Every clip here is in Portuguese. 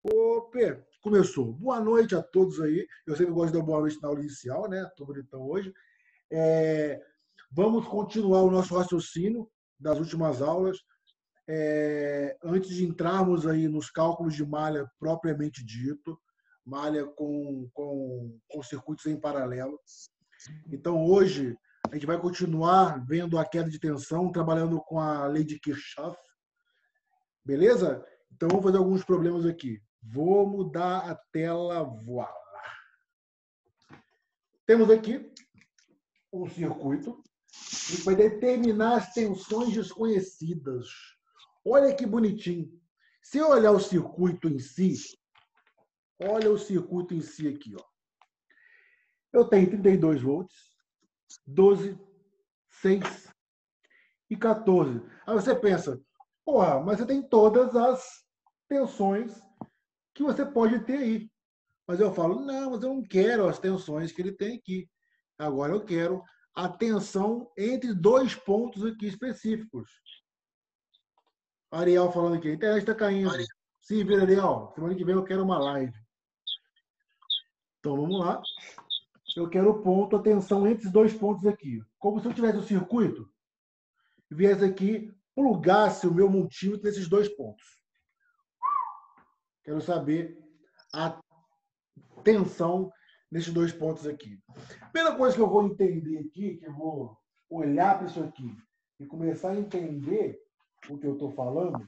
Opa, começou. Boa noite a todos aí. Eu sempre gosto de dar boa noite na aula inicial, né? Tô bonitão hoje. É, Vamos continuar o nosso raciocínio das últimas aulas. Antes de entrarmos aí nos cálculos de malha propriamente dito, malha com circuitos em paralelo. Então, hoje, a gente vai continuar vendo a queda de tensão, trabalhando com a lei de Kirchhoff. Beleza? Então, vamos fazer alguns problemas aqui. Vou mudar a tela. Voilá. Temos aqui um circuito que vai determinar as tensões desconhecidas. Olha que bonitinho. Se eu olhar o circuito em si, olha o circuito em si aqui. Ó. Eu tenho 32 volts, 12, 6 e 14. Aí você pensa, porra, mas você tem todas as tensões que você pode ter aí. Mas eu falo, não, mas eu não quero as tensões que ele tem aqui. Agora eu quero a tensão entre dois pontos aqui específicos. Ariel falando aqui, a internet está caindo. Se vira, Ariel. Semana que vem eu quero uma live. Então vamos lá. Eu quero o ponto, a tensão entre os dois pontos aqui. Como se eu tivesse o circuito e viesse aqui, plugasse o meu multímetro nesses dois pontos. Quero saber a tensão nesses dois pontos aqui. A primeira coisa que eu vou entender aqui, que eu vou olhar para isso aqui e começar a entender o que eu estou falando,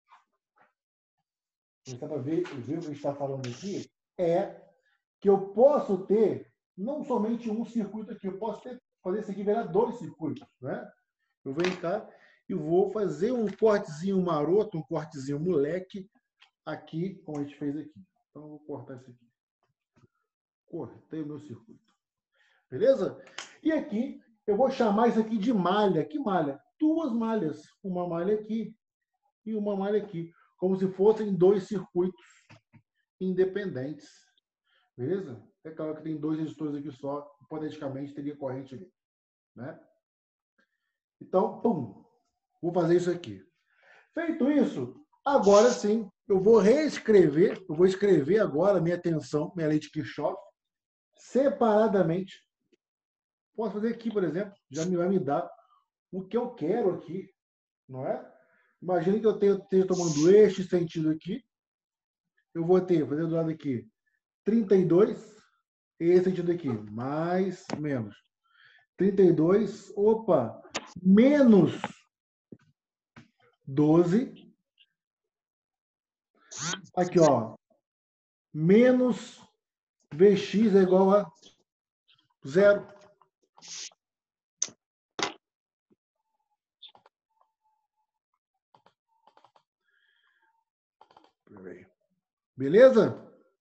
começar para ver o que a gente está falando aqui, é que eu posso ter não somente um circuito aqui, eu posso fazer isso aqui virar dois circuitos. Né? Eu venho cá e vou fazer um cortezinho maroto, um cortezinho moleque aqui, como a gente fez aqui. Então, eu vou cortar isso aqui. Cortei o meu circuito. Beleza? E aqui, eu vou chamar isso aqui de malha. Que malha? Duas malhas. Uma malha aqui e uma malha aqui. Como se fossem dois circuitos independentes. Beleza? É claro que tem dois resistores aqui só. Hipoteticamente, teria corrente ali. Né? Então, pum. Vou fazer isso aqui. Feito isso, agora sim, eu vou reescrever. Eu vou escrever agora minha tensão, minha lei de Kirchhoff, separadamente. Posso fazer aqui, por exemplo, já vai me dar o que eu quero aqui, não é? Imagina que eu esteja tomando este sentido aqui, eu vou ter, fazendo do lado aqui, 32, e esse sentido aqui, mais, menos. 32, opa, menos 12, aqui ó, menos Vx é igual a 0. Beleza?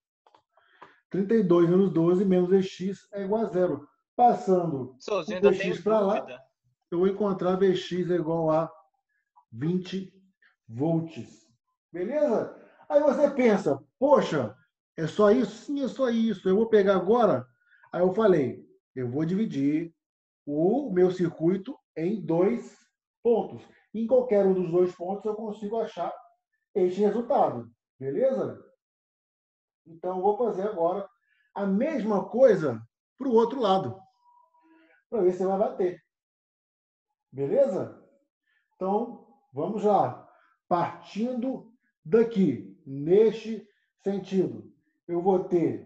32 menos 12 menos Vx é igual a 0. Passando Souza, o ainda Vx tenho para lá, dúvida. eu vou encontrar Vx é igual a 20 volts. Beleza? Aí você pensa, poxa, é só isso? Sim, é só isso. Eu vou pegar agora. Aí eu falei, eu vou dividir o meu circuito em dois pontos. Em qualquer um dos dois pontos eu consigo achar este resultado. Beleza? Então, eu vou fazer agora a mesma coisa para o outro lado, para ver se vai bater. Beleza? Então, vamos lá. Partindo daqui, neste sentido, eu vou ter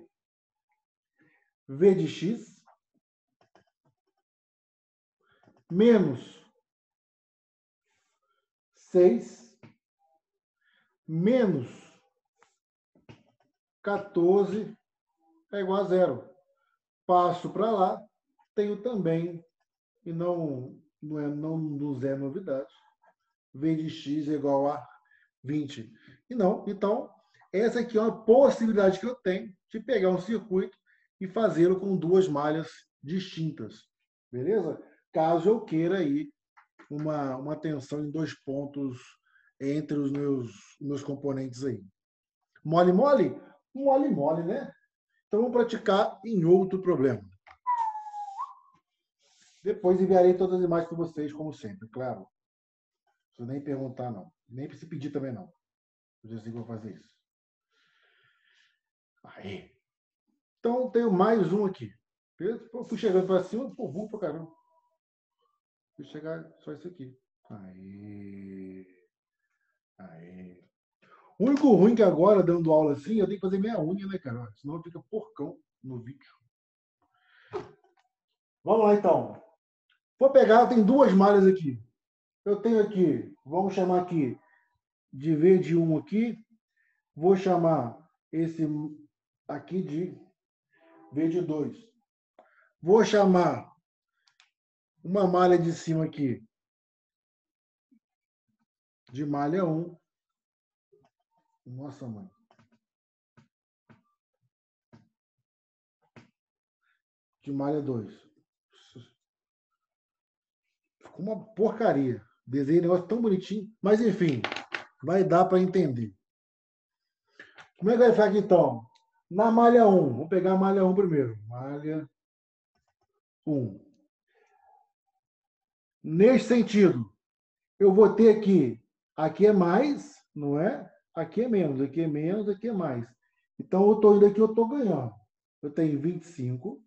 V de x menos 6 menos 14 é igual a 0. Passo para lá, tenho também, e não nos é novidade, V de x é igual a 20. E não, então, essa aqui é uma possibilidade que eu tenho de pegar um circuito e fazê-lo com duas malhas distintas. Beleza? Caso eu queira aí uma tensão em dois pontos entre os meus componentes aí. Mole, mole? Mole, mole, né? Então vamos praticar em outro problema. Depois enviarei todas as imagens para vocês, como sempre, claro. Não precisa nem perguntar, não. Nem precisa pedir também, não. Eu já sei que vou fazer isso. Aí. Então, tenho mais um aqui. Beleza? Eu fui chegando para cima, pô, burro pra caramba. Fui chegar só isso aqui. Aí. Aí. O único ruim que agora, dando aula assim, eu tenho que fazer minha unha, né, cara? Senão fica porcão no vídeo. Vamos lá, então. Vou pegar, tem duas malhas aqui. Eu tenho aqui, vamos chamar aqui de V de 1 aqui. Vou chamar esse aqui de V de 2. Vou chamar uma malha de cima aqui de malha 1. Nossa, mãe. De malha 2. Ficou uma porcaria. Desenhei um negócio tão bonitinho. Mas, enfim, vai dar para entender. Como é que vai ficar aqui, então? Na malha 1. Vamos pegar a malha 1 primeiro. Malha 1. Nesse sentido, eu vou ter aqui é mais, não é? Aqui é menos, aqui é menos, aqui é mais. Então, eu estou indo aqui, eu estou ganhando. Eu tenho 25.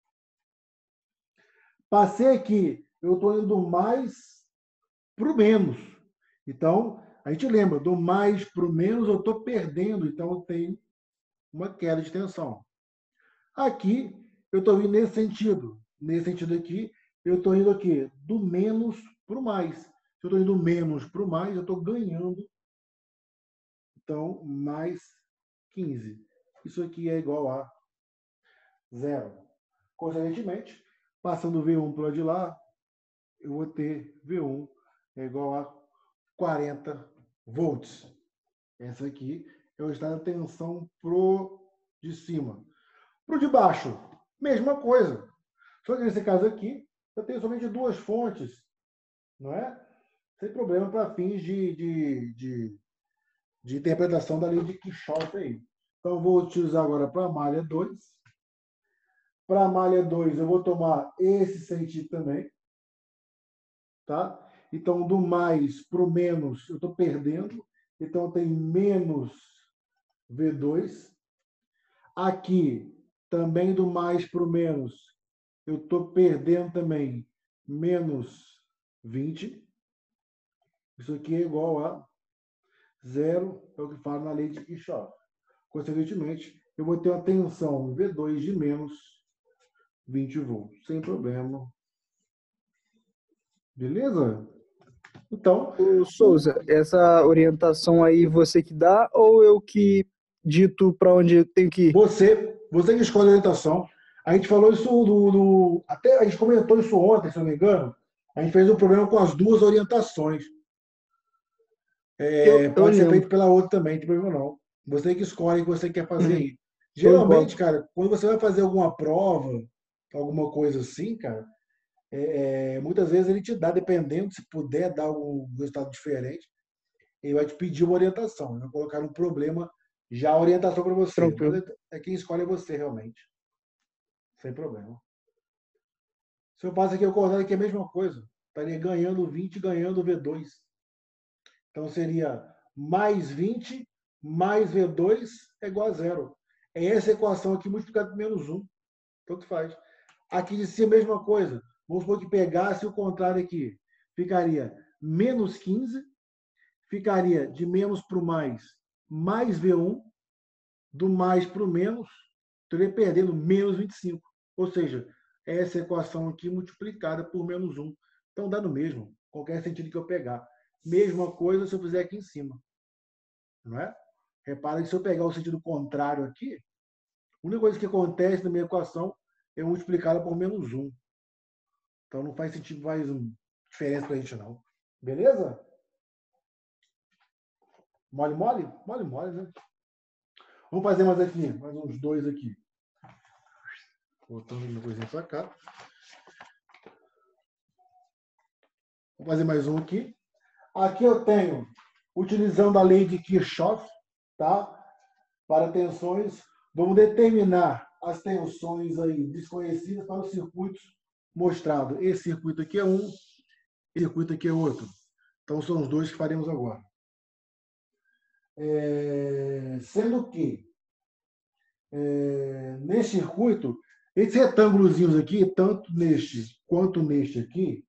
Passei aqui, eu estou indo do mais para o menos. Então, a gente lembra, do mais para o menos eu estou perdendo. Então, eu tenho uma queda de tensão. Aqui, eu estou indo nesse sentido. Nesse sentido aqui, eu estou indo aqui do menos para o mais. Se eu estou indo do menos para o mais, eu estou ganhando. Então, mais 15. Isso aqui é igual a 0. Consequentemente, passando V1 para de lá, eu vou ter V1 é igual a 40 volts. Essa aqui é o estado de tensão pro de cima. Pro de baixo, mesma coisa. Só que nesse caso aqui, eu tenho somente duas fontes, não é? Sem problema para fins de interpretação da lei de Kirchhoff aí. Então, eu vou utilizar agora para a malha 2. Para a malha 2, eu vou tomar esse sentido também. Tá? Então, do mais para o menos, eu estou perdendo. Então, eu tenho menos V2. Aqui, também do mais para o menos, eu estou perdendo também menos 20. Isso aqui é igual a 0, é o que fala na lei de Kirchhoff. Consequentemente, eu vou ter uma tensão V2 de menos 20 volts, sem problema. Beleza? Então, Ô, Souza, essa orientação aí você que dá ou eu que dito para onde eu tenho que ir? Você que escolhe a orientação. A gente falou isso até a gente comentou isso ontem, se não me engano. A gente fez um problema com as duas orientações. Eu Pode ser lembro. feito pela outra também, não tem problema não. Você que escolhe o que você quer fazer aí. Show de bola. Geralmente, cara, quando você vai fazer alguma prova, alguma coisa assim, cara, muitas vezes ele te dá, dependendo, se puder dar um resultado diferente, ele vai te pedir uma orientação. Ele vai colocar um problema, já a orientação para você. Mas Tranquilo. quem escolhe é você, realmente. Sem problema. Se eu passo aqui, eu acordar aqui é a mesma coisa. Estaria ganhando 20, ganhando V2. Então seria mais 20 mais V2 é igual a 0. É essa equação aqui multiplicada por menos 1. Tanto faz. Aqui de cima, a mesma coisa. Vamos supor que pegasse o contrário aqui. Ficaria menos 15. Ficaria de menos para o mais V1. Do mais para o menos, estaria perdendo menos 25. Ou seja, essa equação aqui multiplicada por menos 1. Então dá no mesmo, qualquer sentido que eu pegar. Mesma coisa se eu fizer aqui em cima. Não é? Repara que se eu pegar o sentido contrário aqui, a única coisa que acontece na minha equação é multiplicá-la por menos 1. Então não faz sentido mais diferença para a gente, não. Beleza? Mole, mole? Mole, mole, né? Vamos fazer mais aqui, mais uns dois aqui. Botando uma coisinha para cá. Vou fazer mais um aqui. Aqui eu tenho, utilizando a lei de Kirchhoff, tá? Para tensões, vamos determinar as tensões aí desconhecidas para os circuitos mostrados. Esse circuito aqui é um, esse circuito aqui é outro. Então são os dois que faremos agora. Sendo que neste circuito, esses retângulozinhos aqui, tanto neste quanto neste aqui,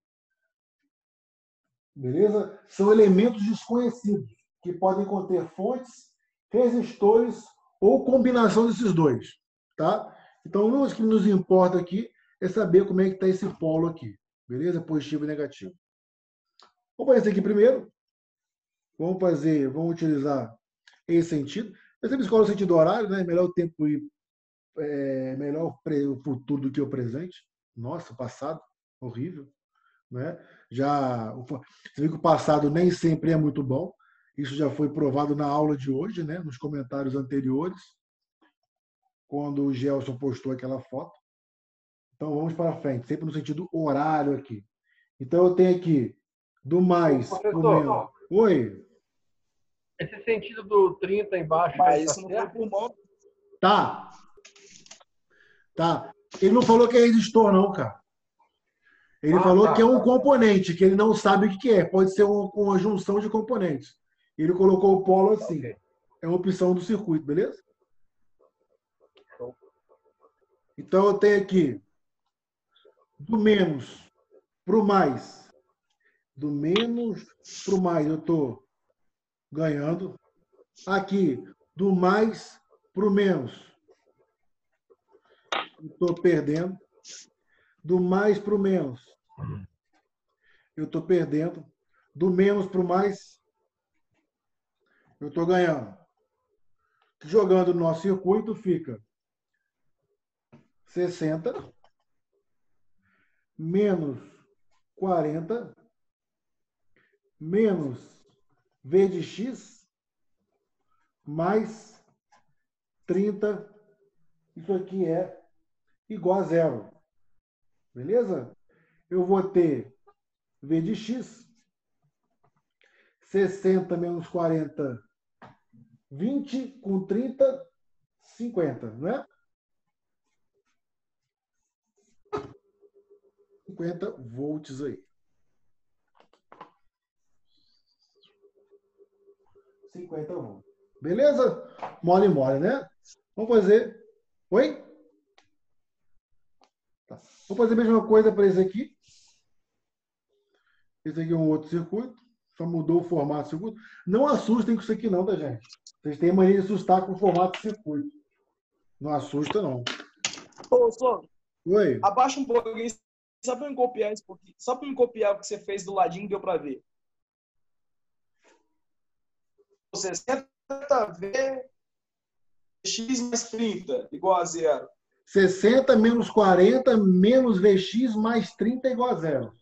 beleza? São elementos desconhecidos, que podem conter fontes, resistores ou combinação desses dois, tá? Então, o que nos importa aqui é saber como é que está esse polo aqui, beleza? Positivo e negativo. Vamos fazer isso aqui primeiro. Vamos utilizar esse sentido. Eu sempre escolho o sentido horário, né? Melhor o tempo ir, melhor o futuro do que o presente. Nossa, o passado, horrível, né? Você vê que o passado nem sempre é muito bom. Isso já foi provado na aula de hoje, né? Nos comentários anteriores, quando o Gelson postou aquela foto. Então vamos para frente, sempre no sentido horário aqui. Então eu tenho aqui do mais para o menos. Oi? Esse sentido do 30 embaixo. Mas isso não foi pulmão. Tá. Tá. Ele não falou que é resistor, não, cara. Ele falou que é um componente, que ele não sabe o que é. Pode ser uma junção de componentes. Ele colocou o polo assim. Okay. É uma opção do circuito, beleza? Então eu tenho aqui do menos para o mais. Do menos para o mais eu estou ganhando. Aqui, do mais para o menos, eu estou perdendo. Do mais para o menos, eu estou perdendo. Do menos para o mais, eu estou ganhando. Jogando no nosso circuito, fica 60 menos 40 menos V de X mais 30. Isso aqui é igual a zero. Beleza? Eu vou ter V de X, 60 menos 40, 20, com 30, 50, não é? 50 volts aí. 50 volts. Beleza? Mole, né? Vamos fazer... Oi? Tá. Vou fazer a mesma coisa para esse aqui. Esse aqui é um outro circuito. Só mudou o formato do circuito. Não assustem com isso aqui não, tá, gente? Vocês têm mania de assustar com o formato do circuito. Não assusta, não. Ô, Sô, oi? Abaixa um pouquinho, só para eu copiar isso, só para eu copiar o que você fez do ladinho, deu para ver. 60V X mais 30 igual a zero. 60 menos 40 menos Vx mais 30 igual a zero.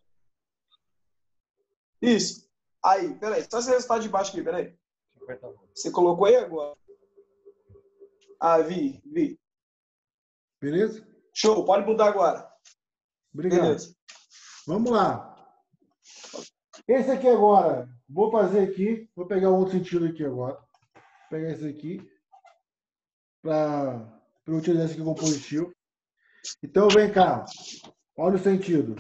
Isso. Aí, peraí, só esse resultado de baixo aqui, peraí. Você colocou aí agora? Ah, vi. Beleza? Show, pode mudar agora. Obrigado. Beleza. Vamos lá. Esse aqui agora, vou fazer aqui, vou pegar um outro sentido aqui agora. Vou pegar esse aqui para utilizar esse aqui como positivo. Então, vem cá. Olha o sentido.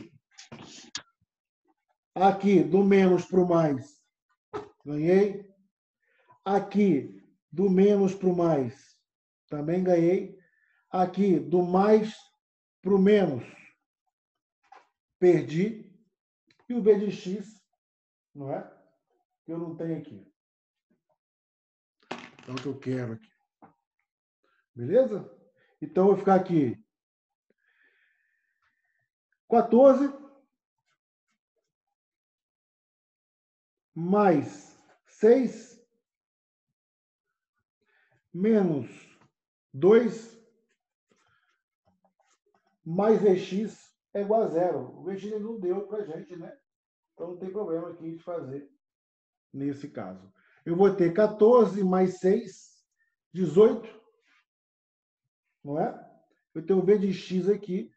Aqui, do menos para o mais, ganhei. Aqui, do menos para o mais, também ganhei. Aqui, do mais para o menos, perdi. E o V de X, não é? Eu não tenho aqui. É o que eu quero aqui. Beleza? Então, eu vou ficar aqui 14 mais 6 menos 2 mais Vx é igual a zero. O Vx não deu para a gente, né? Então, não tem problema aqui de fazer nesse caso. Eu vou ter 14 mais 6, 18. Não é? Eu tenho o V de X aqui.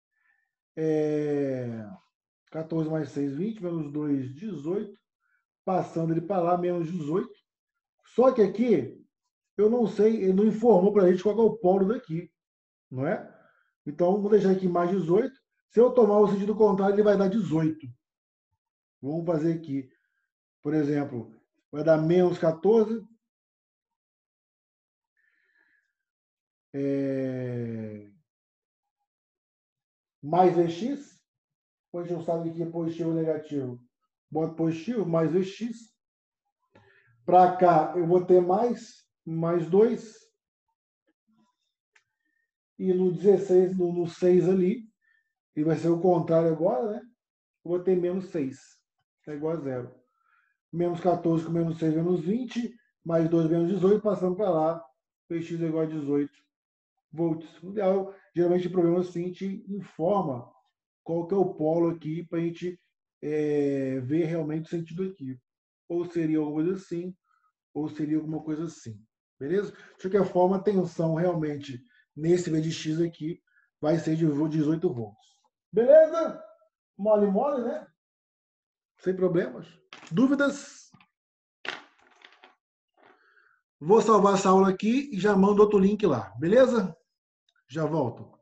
14 mais 6, 20, menos 2, 18. Passando ele para lá, menos 18. Só que aqui, eu não sei, ele não informou para a gente qual é o polo daqui. Não é? Então, vou deixar aqui mais 18. Se eu tomar o sentido contrário, ele vai dar 18. Vamos fazer aqui. Por exemplo, vai dar menos 14. mais Vx. Depois a gente não sabe o que é positivo ou negativo. Boto positivo, mais Vx. Para cá, eu vou ter mais 2. E no 16, no 6 ali, e vai ser o contrário agora, né? Eu vou ter menos 6. É igual a 0. Menos 14 com menos 6, menos 20. Mais 2, menos 18. Passando para lá. Px é igual a 18 volts. Ideal, geralmente, o problema assim te informa qual que é o polo aqui para a gente ver realmente o sentido aqui. Ou seria alguma coisa assim, ou seria alguma coisa assim. Beleza? De qualquer forma, a tensão realmente nesse V de X aqui vai ser de 18 volts. Beleza? Mole, mole, né? Sem problemas. Dúvidas? Vou salvar essa aula aqui e já mando outro link lá. Beleza? Já volto.